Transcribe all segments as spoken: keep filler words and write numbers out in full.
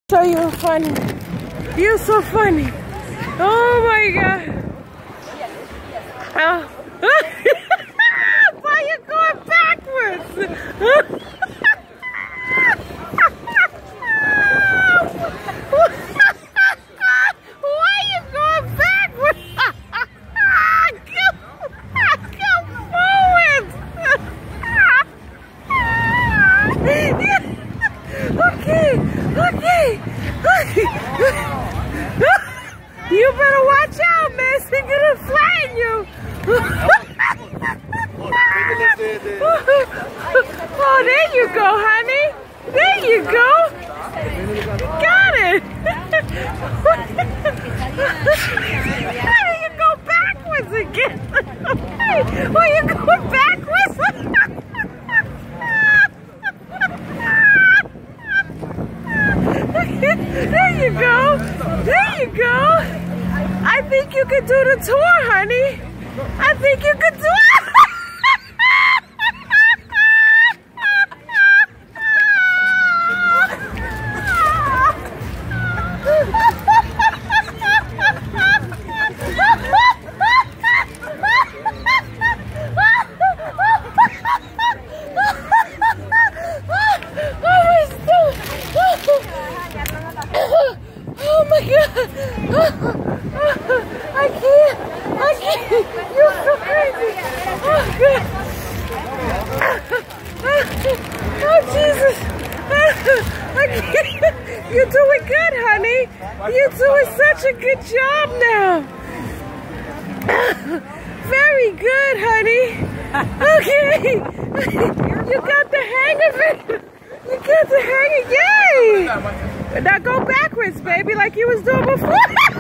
So you're funny. You're so funny. Oh my God. Oh. Why are you going backwards? Why are you going backwards? Go forward. Okay, okay. You better watch out, miss. He's gonna flatten you. Oh, there you go, honey. There you go. Got it. Why do you go backwards again? Why are you going backwards? There you go. There you go. I think you could do the tour, honey. I think you could do it. Oh my God! I can't! I can't! You're so crazy! Oh God! Oh Jesus! I can't! You're doing good, honey! You're doing such a good job now! Very good, honey! Okay! You got the hang of it! You got the hang of it! Yay! Now go backwards, baby, like you was doing before.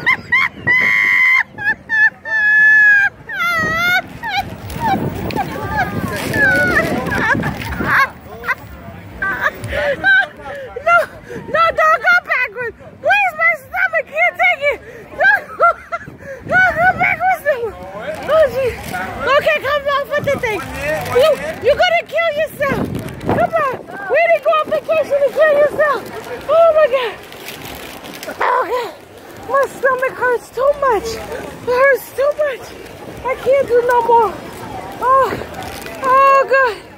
No, no, don't go backwards. Please, my stomach can't take it. No, no, go backwards. Oh, geez. Okay, come on, put the thing. You, you're gonna kill yourself. Come on. We didn't go on vacation to kill yourself. Oh my God. Oh God. My stomach hurts too much. It hurts too much. I can't do no more. Oh, oh God.